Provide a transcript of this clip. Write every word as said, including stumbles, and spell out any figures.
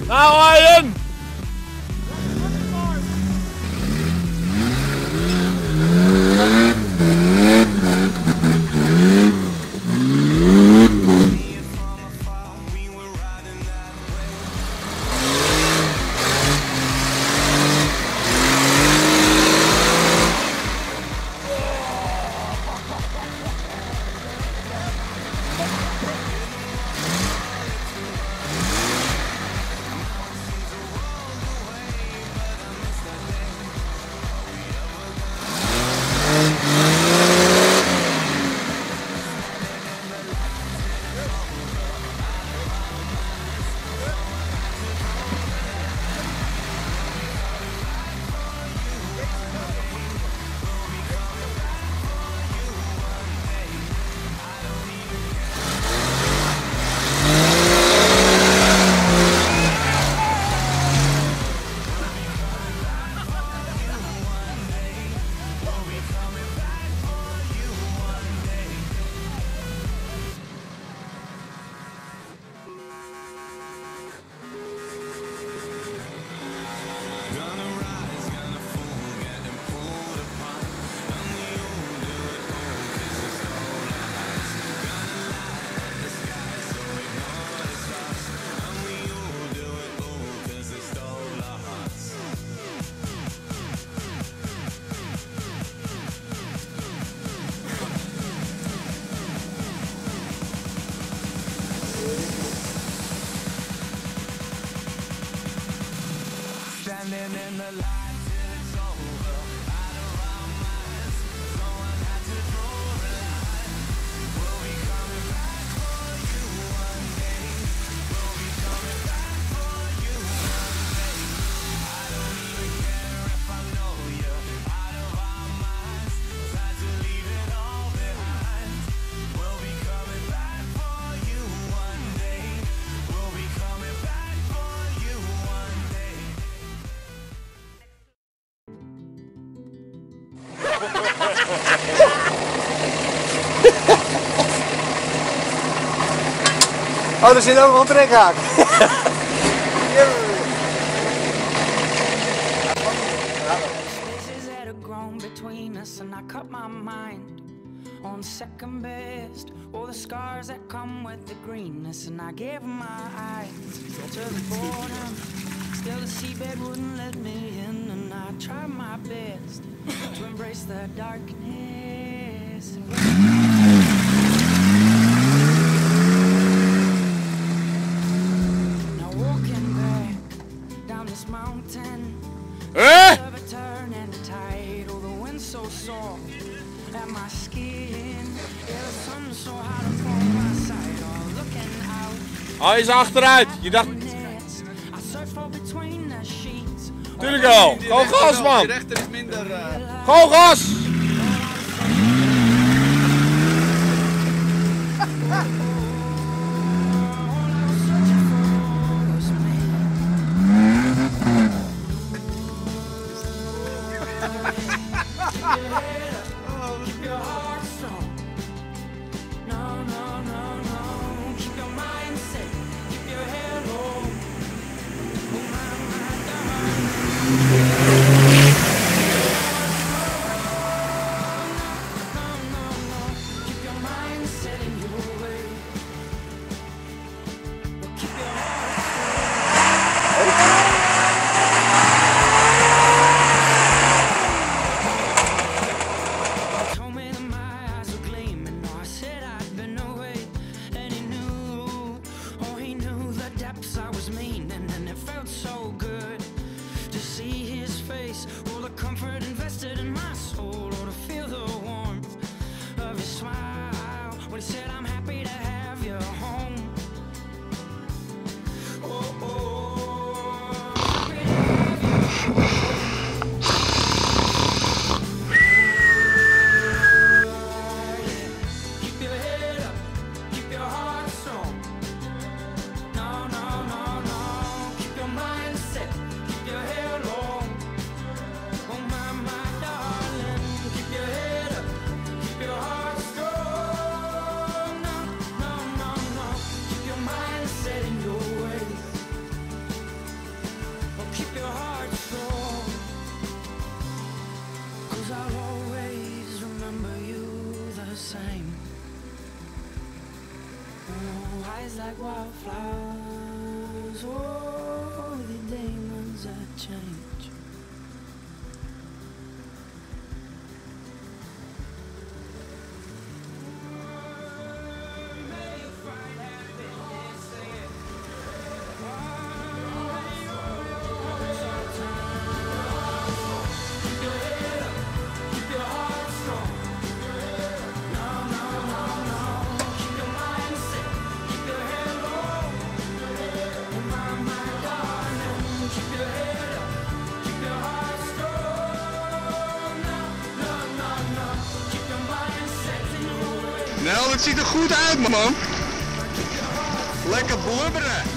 Nou Ryan! Standing in the light till it's over, out of our minds. Someone had to draw the line. We'll be coming back for you one day. We'll be coming back for you one day. I don't even care if I know you're out of our minds. Had to leave it all behind. We'll be coming back for you one day. We'll be coming back for you one day. Oh, er zit ook een trekhaak. Spaces that have grown between us, and I cut my mind on second best. All the scars that come with the greenness, and I gave my eyes to the boredom. Still the seabed wouldn't let me in, and I tried my best to embrace the darkness. Now walking back down this mountain, Eh? of a turn and a tide, oh the wind so soft at my skin, yeah the sun so hot upon my side, oh looking out. Hij is achteruit. Je dacht... I search for between the sheets. Tuurlijk wel. Gewoon gas man. Die rechter is minder... Uh... Gewoon gas. flowers, oh, the demons that change. Nou, het ziet er goed uit, man. Lekker blubberen.